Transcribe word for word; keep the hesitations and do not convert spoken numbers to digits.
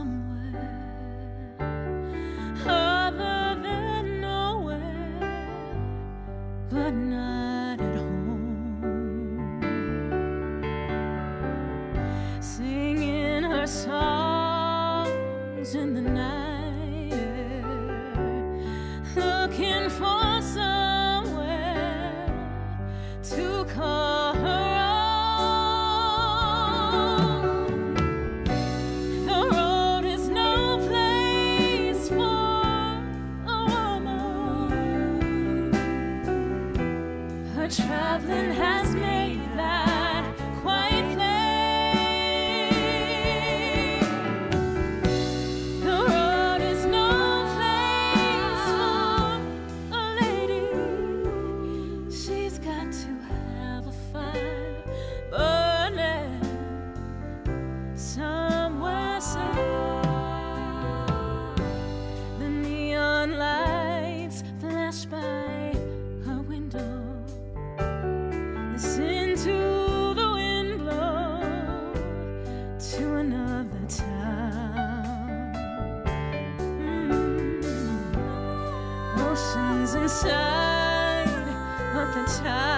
somewhere other than nowhere, but not at home, singing her songs in the night air, looking for somewhere to call her own. The road is no place for a woman. Her traveling has made that quite plain. The road is no place for a lady. She's got to have a fire burning somewhere south. The neon lights flash by her window. Listen to the wind blow to another town. Mm. Oceans inside, but the tide